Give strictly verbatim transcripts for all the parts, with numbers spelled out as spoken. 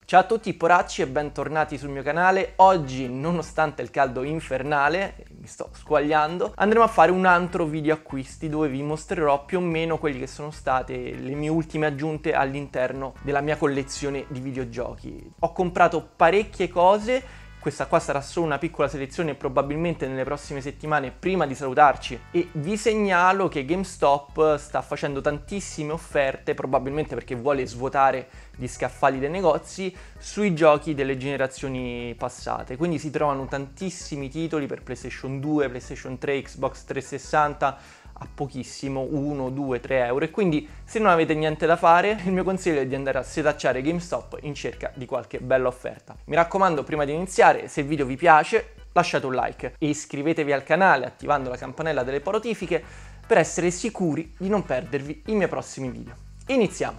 Ciao a tutti poracci e bentornati sul mio canale. Oggi, nonostante il caldo infernale, mi sto squagliando, andremo a fare un altro video acquisti dove vi mostrerò più o meno quelli che sono state le mie ultime aggiunte all'interno della mia collezione di videogiochi. Ho comprato parecchie cose. Questa qua sarà solo una piccola selezione, probabilmente nelle prossime settimane, prima di salutarci. E vi segnalo che GameStop sta facendo tantissime offerte, probabilmente perché vuole svuotare gli scaffali dei negozi, sui giochi delle generazioni passate. Quindi si trovano tantissimi titoli per PlayStation due, PlayStation tre, Xbox trecentosessanta, a pochissimo, uno, due, tre euro. E quindi se non avete niente da fare, il mio consiglio è di andare a setacciare GameStop in cerca di qualche bella offerta. Mi raccomando, prima di iniziare, se il video vi piace lasciate un like e iscrivetevi al canale attivando la campanella delle notifiche per essere sicuri di non perdervi i miei prossimi video. Iniziamo!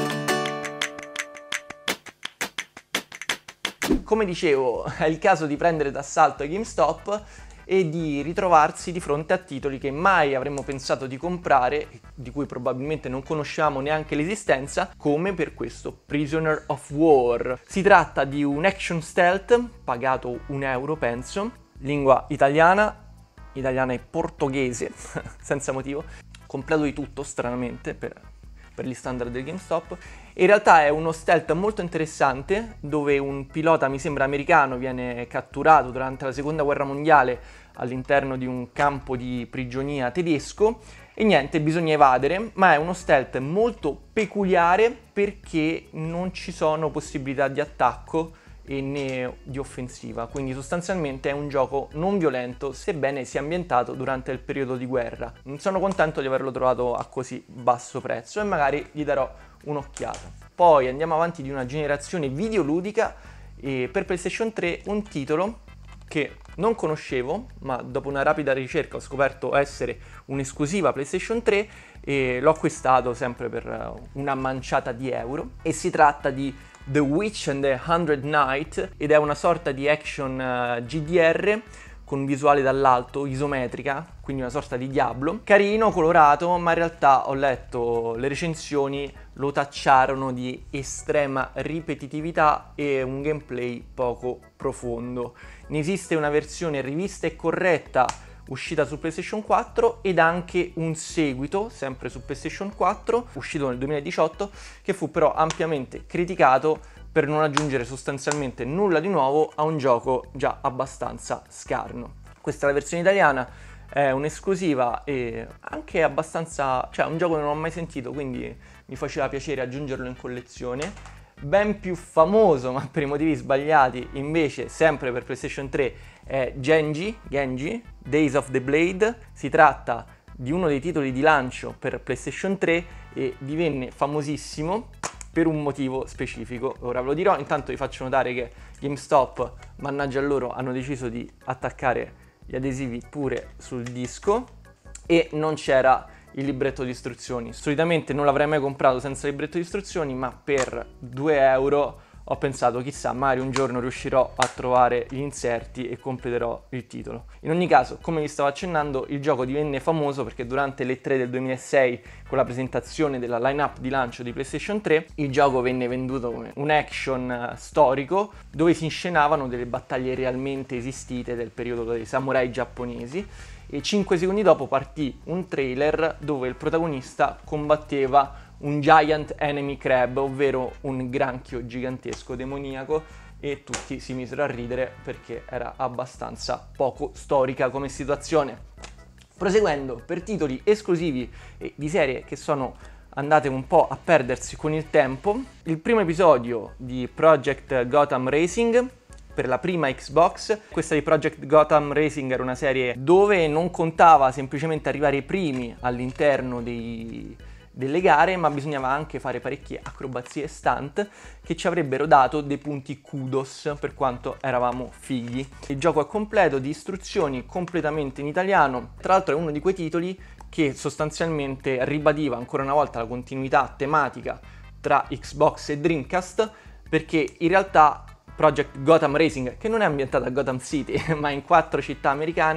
Come dicevo, è il caso di prendere d'assalto GameStop e di ritrovarsi di fronte a titoli che mai avremmo pensato di comprare, di cui probabilmente non conosciamo neanche l'esistenza, come per questo Prisoner of War. Si tratta di un action stealth, pagato un euro penso, lingua italiana, italiana e portoghese, senza motivo, completo di tutto stranamente per... per gli standard del GameStop. In realtà è uno stealth molto interessante dove un pilota, mi sembra americano, viene catturato durante la seconda guerra mondiale all'interno di un campo di prigionia tedesco e niente, bisogna evadere, ma è uno stealth molto peculiare perché non ci sono possibilità di attacco e né di offensiva, quindi sostanzialmente è un gioco non violento sebbene sia ambientato durante il periodo di guerra. Sono contento di averlo trovato a così basso prezzo e magari gli darò un'occhiata. Poi andiamo avanti di una generazione videoludica e per PlayStation tre un titolo che non conoscevo, ma dopo una rapida ricerca ho scoperto essere un'esclusiva PlayStation tre e l'ho acquistato sempre per una manciata di euro e si tratta di The Witch and the Hundred Knight ed è una sorta di action uh, G D R con visuale dall'alto, isometrica, quindi una sorta di Diablo. Carino, colorato, ma in realtà ho letto le recensioni, lo tacciarono di estrema ripetitività e un gameplay poco profondo. Ne esiste una versione rivista e corretta uscita su PlayStation quattro ed anche un seguito, sempre su PlayStation quattro, uscito nel duemiladiciotto, che fu però ampiamente criticato per non aggiungere sostanzialmente nulla di nuovo a un gioco già abbastanza scarno. Questa è la versione italiana, è un'esclusiva e anche abbastanza... cioè un gioco che non ho mai sentito, quindi mi faceva piacere aggiungerlo in collezione. Ben più famoso, ma per i motivi sbagliati, invece, sempre per PlayStation tre, è Genji, Genji, Days of the Blade. Si tratta di uno dei titoli di lancio per PlayStation tre e divenne famosissimo per un motivo specifico. Ora ve lo dirò, intanto vi faccio notare che GameStop, mannaggia loro, hanno deciso di attaccare gli adesivi pure sul disco e non c'era il libretto di istruzioni. Solitamente non l'avrei mai comprato senza libretto di istruzioni, ma per due euro ho pensato, chissà, magari un giorno riuscirò a trovare gli inserti e completerò il titolo. In ogni caso, come vi stavo accennando, il gioco divenne famoso perché durante l'E tre del duemilasei, con la presentazione della line-up di lancio di PlayStation tre, il gioco venne venduto come un action storico dove si inscenavano delle battaglie realmente esistite del periodo dei samurai giapponesi e cinque secondi dopo partì un trailer dove il protagonista combatteva un giant enemy crab, ovvero un granchio gigantesco demoniaco, e tutti si misero a ridere perché era abbastanza poco storica come situazione. Proseguendo per titoli esclusivi e di serie che sono andate un po' a perdersi con il tempo, il primo episodio di Project Gotham Racing per la prima Xbox. Questa di Project Gotham Racing era una serie dove non contava semplicemente arrivare i primi all'interno dei delle gare, ma bisognava anche fare parecchie acrobazie e stunt che ci avrebbero dato dei punti kudos per quanto eravamo figli. Il gioco è completo, di istruzioni, completamente in italiano. Tra l'altro è uno di quei titoli che sostanzialmente ribadiva ancora una volta la continuità tematica tra Xbox e Dreamcast, perché in realtà Project Gotham Racing, che non è ambientata a Gotham City ma in quattro città americane,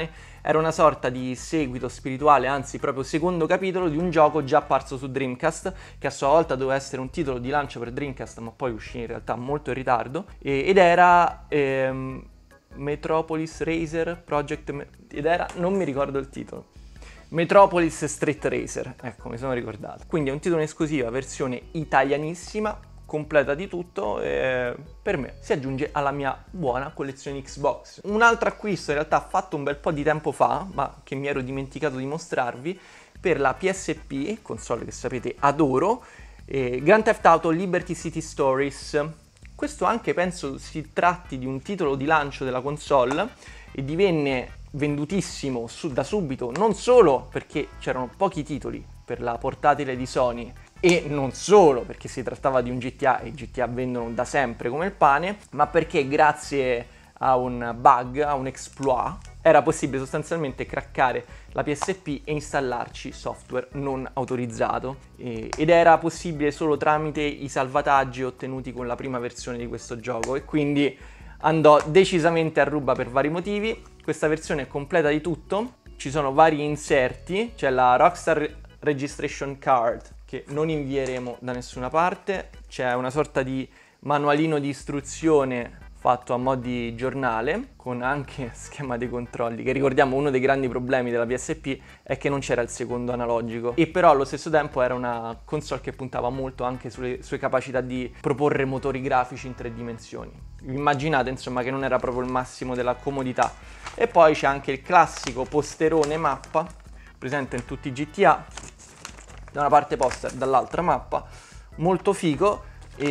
era una sorta di seguito spirituale, anzi proprio secondo capitolo di un gioco già apparso su Dreamcast, che a sua volta doveva essere un titolo di lancio per Dreamcast, ma poi uscì in realtà molto in ritardo, e, ed era ehm, Metropolis Racer Project, Me- ed era, non mi ricordo il titolo, Metropolis Street Racer, ecco, mi sono ricordato. Quindi è un titolo in esclusiva, versione italianissima, completa di tutto, e per me si aggiunge alla mia buona collezione Xbox. Un altro acquisto in realtà fatto un bel po' di tempo fa, ma che mi ero dimenticato di mostrarvi, per la P S P, console che sapete adoro, eh, Grand Theft Auto Liberty City Stories. Questo anche penso si tratti di un titolo di lancio della console e divenne vendutissimo su, da subito, non solo perché c'erano pochi titoli per la portatile di Sony e non solo perché si trattava di un G T A e i G T A vendono da sempre come il pane, ma perché grazie a un bug, a un exploit, era possibile sostanzialmente craccare la P S P e installarci software non autorizzato, e, ed era possibile solo tramite i salvataggi ottenuti con la prima versione di questo gioco, e quindi andò decisamente a ruba per vari motivi. Questa versione è completa di tutto, ci sono vari inserti, c'è la Rockstar Registration Card che non invieremo da nessuna parte, c'è una sorta di manualino di istruzione fatto a mo' di giornale, con anche schema dei controlli, che ricordiamo uno dei grandi problemi della P S P è che non c'era il secondo analogico, e però allo stesso tempo era una console che puntava molto anche sulle sue capacità di proporre motori grafici in tre dimensioni. Immaginate insomma che non era proprio il massimo della comodità. E poi c'è anche il classico posterone mappa, presente in tutti i G T A, da una parte poster, dall'altra mappa, molto figo,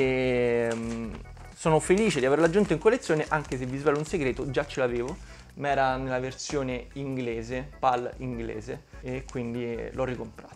e sono felice di averlo aggiunto in collezione, anche se vi svelo un segreto, già ce l'avevo, ma era nella versione inglese, PAL inglese, e quindi l'ho ricomprato.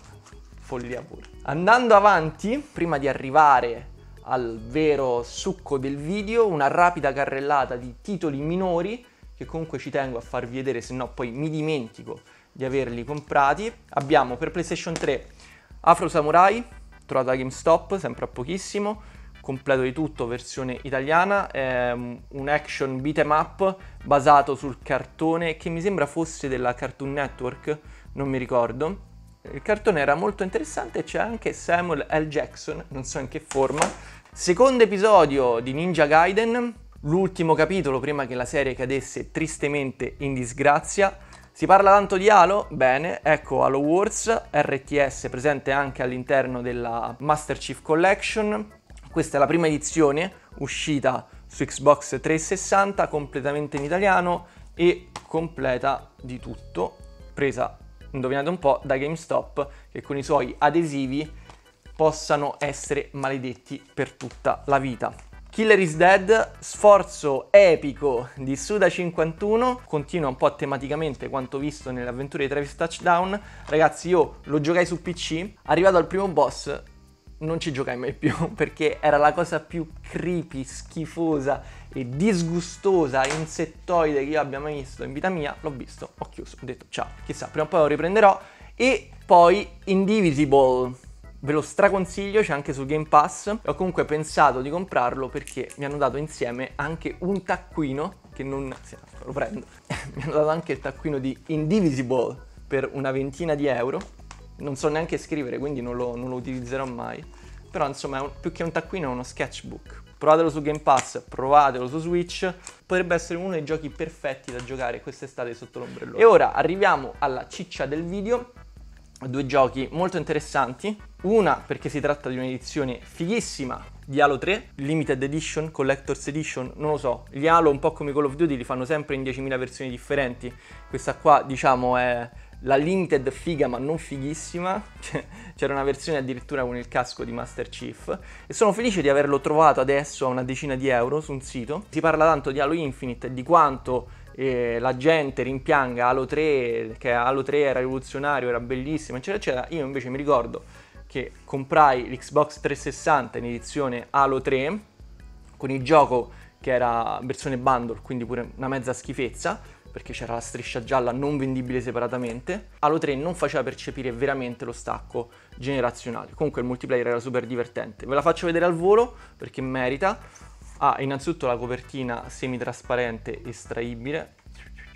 Follia pure. Andando avanti, prima di arrivare al vero succo del video, una rapida carrellata di titoli minori, che comunque ci tengo a farvi vedere, se no poi mi dimentico di averli comprati. Abbiamo per PlayStation tre Afro Samurai, trovato da GameStop, sempre a pochissimo, completo di tutto, versione italiana, è un action beat 'em up basato sul cartone che mi sembra fosse della Cartoon Network, non mi ricordo. Il cartone era molto interessante e c'è anche Samuel L. Jackson, non so in che forma. Secondo episodio di Ninja Gaiden, l'ultimo capitolo prima che la serie cadesse tristemente in disgrazia. Si parla tanto di Halo? Bene, ecco Halo Wars, R T S presente anche all'interno della Master Chief Collection. Questa è la prima edizione uscita su Xbox trecentosessanta, completamente in italiano e completa di tutto, presa, indovinate un po', da GameStop, che con i suoi adesivi possano essere maledetti per tutta la vita. Killer is Dead, sforzo epico di Suda cinquantuno, continua un po' tematicamente quanto visto nelle avventure di Travis Touchdown. Ragazzi, io lo giocai su P C, arrivato al primo boss non ci giocai mai più, perché era la cosa più creepy, schifosa e disgustosa, insettoide che io abbia mai visto in vita mia. L'ho visto, ho chiuso, ho detto ciao, chissà, prima o poi lo riprenderò. E poi Indivisible, ve lo straconsiglio, c'è anche su Game Pass, e ho comunque pensato di comprarlo perché mi hanno dato insieme anche un taccuino, che non... sì, lo prendo, mi hanno dato anche il taccuino di Indivisible per una ventina di euro. Non so neanche scrivere, quindi non lo, non lo utilizzerò mai. Però insomma, è un, più che un taccuino è uno sketchbook. Provatelo su Game Pass, provatelo su Switch. Potrebbe essere uno dei giochi perfetti da giocare quest'estate sotto l'ombrello. E ora arriviamo alla ciccia del video. Due giochi molto interessanti. Una perché si tratta di un'edizione fighissima di Halo tre, Limited Edition, Collector's Edition, non lo so. Gli Halo, un po' come Call of Duty, li fanno sempre in diecimila versioni differenti. Questa qua, diciamo, è la limited figa ma non fighissima. C'era una versione addirittura con il casco di Master Chief e sono felice di averlo trovato adesso a una decina di euro su un sito. Si parla tanto di Halo Infinite e di quanto eh, la gente rimpianga Halo tre, che Halo tre era rivoluzionario, era bellissimo, eccetera eccetera. Io invece mi ricordo che comprai l'Xbox trecentosessanta in edizione Halo tre con il gioco che era versione bundle, quindi pure una mezza schifezza, perché c'era la striscia gialla non vendibile separatamente. Halo tre non faceva percepire veramente lo stacco generazionale. Comunque il multiplayer era super divertente. Ve la faccio vedere al volo perché merita. Ha innanzitutto la copertina semitrasparente estraibile,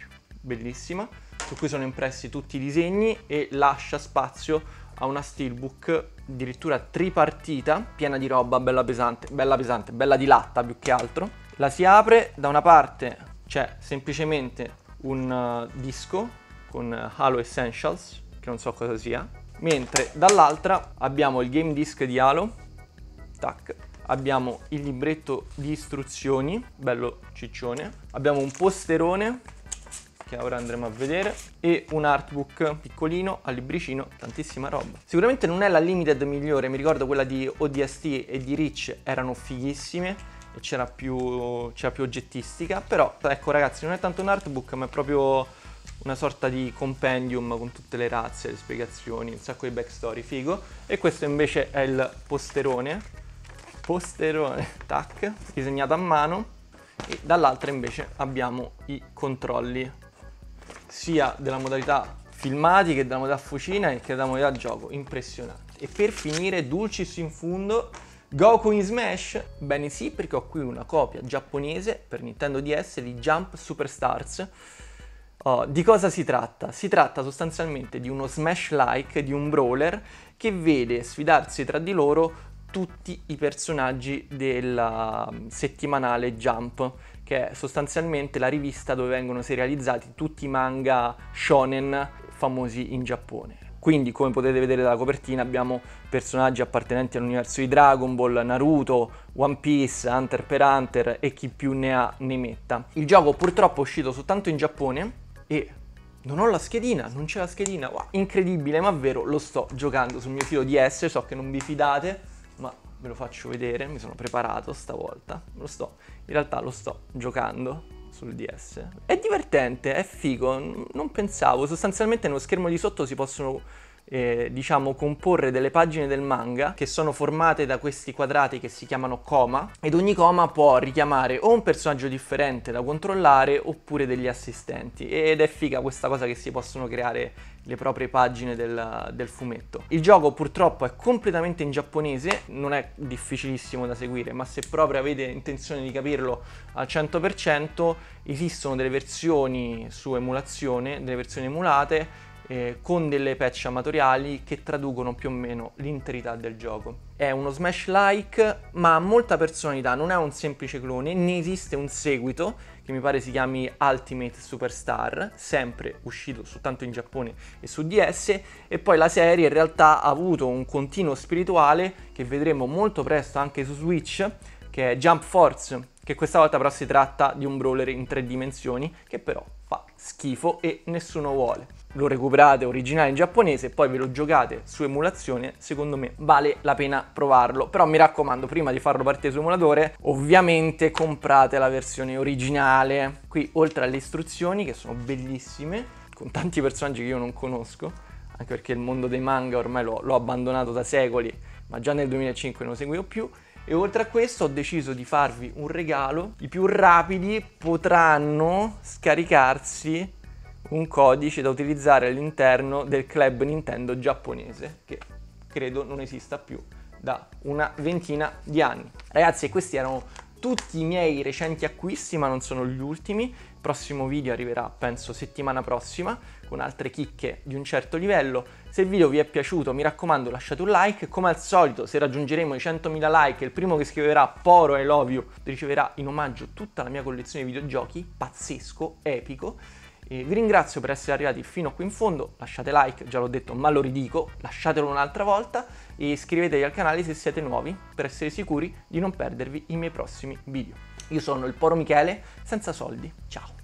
bellissima, su cui sono impressi tutti i disegni e lascia spazio a una steelbook addirittura tripartita, piena di roba, bella pesante, bella pesante, bella di latta più che altro. La si apre, da una parte c'è semplicemente un uh, disco con uh, Halo Essentials, che non so cosa sia, mentre dall'altra abbiamo il game disc di Halo, tac, abbiamo il libretto di istruzioni, bello ciccione, abbiamo un posterone che ora andremo a vedere e un artbook piccolino al libricino, tantissima roba. Sicuramente non è la limited migliore, mi ricordo quella di O D S T e di Reach erano fighissime e c'era più, c'era più oggettistica, però ecco ragazzi, non è tanto un artbook ma è proprio una sorta di compendium con tutte le razze, le spiegazioni, un sacco di backstory, figo. E questo invece è il posterone, posterone, tac, disegnato a mano, e dall'altra invece abbiamo i controlli sia della modalità filmati che della modalità fucina e che della modalità gioco, impressionante. E per finire, dulcis in fundo, Goku in Smash? Bene sì, perché ho qui una copia giapponese per Nintendo D S di Jump Superstars. Oh, di cosa si tratta? Si tratta sostanzialmente di uno Smash-like, di un brawler che vede sfidarsi tra di loro tutti i personaggi del settimanale Jump, che è sostanzialmente la rivista dove vengono serializzati tutti i manga shonen famosi in Giappone. Quindi, come potete vedere dalla copertina, abbiamo personaggi appartenenti all'universo di Dragon Ball, Naruto, One Piece, Hunter per Hunter e chi più ne ha ne metta. Il gioco purtroppo è uscito soltanto in Giappone e non ho la schedina, non c'è la schedina, wow, incredibile ma vero, lo sto giocando sul mio filo D S, so che non vi fidate, ma ve lo faccio vedere, mi sono preparato stavolta, lo sto, in realtà lo sto giocando sul D S. È divertente, è figo, non pensavo, sostanzialmente nello schermo di sotto si possono eh, diciamo comporre delle pagine del manga che sono formate da questi quadrati che si chiamano coma, ed ogni coma può richiamare o un personaggio differente da controllare oppure degli assistenti, ed è figa questa cosa che si possono creare le proprie pagine del, del fumetto. Il gioco purtroppo è completamente in giapponese, non è difficilissimo da seguire, ma se proprio avete intenzione di capirlo al cento per cento esistono delle versioni su emulazione, delle versioni emulate eh, con delle patch amatoriali che traducono più o meno l'interità del gioco. È uno Smash-like ma ha molta personalità, non è un semplice clone, ne esiste un seguito che mi pare si chiami Ultimate Superstar, sempre uscito soltanto in Giappone e su D S, e poi la serie in realtà ha avuto un continuo spirituale che vedremo molto presto anche su Switch, che è Jump Force, che questa volta però si tratta di un brawler in tre dimensioni che però fa schifo e nessuno vuole. Lo recuperate originale in giapponese e poi ve lo giocate su emulazione, secondo me vale la pena provarlo, però mi raccomando, prima di farlo partire su emulatore ovviamente comprate la versione originale. Qui oltre alle istruzioni che sono bellissime, con tanti personaggi che io non conosco, anche perché il mondo dei manga ormai l'ho abbandonato da secoli, ma già nel duemilacinque non lo seguivo più. E oltre a questo ho deciso di farvi un regalo, i più rapidi potranno scaricarsi un codice da utilizzare all'interno del club Nintendo giapponese, che credo non esista più da una ventina di anni. Ragazzi, questi erano tutti i miei recenti acquisti, ma non sono gli ultimi. Il prossimo video arriverà, penso, settimana prossima, con altre chicche di un certo livello. Se il video vi è piaciuto, mi raccomando, lasciate un like. Come al solito, se raggiungeremo i centomila like, il primo che scriverà Poro I love you riceverà in omaggio tutta la mia collezione di videogiochi, pazzesco, epico. E vi ringrazio per essere arrivati fino qui in fondo, lasciate like, già l'ho detto ma lo ridico, lasciatelo un'altra volta e iscrivetevi al canale se siete nuovi per essere sicuri di non perdervi i miei prossimi video. Io sono il Poro Michele, senza soldi, ciao!